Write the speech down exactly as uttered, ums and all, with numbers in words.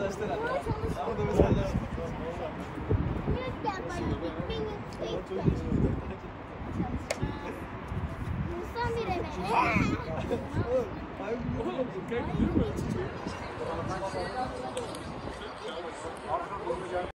mesajlaştılar. Ama çalışıyor. Ama da mesajlaştılar. Yüzgen bana gitmeyin. Musa bir eve. Oğlum, Furkan gidiyor mu?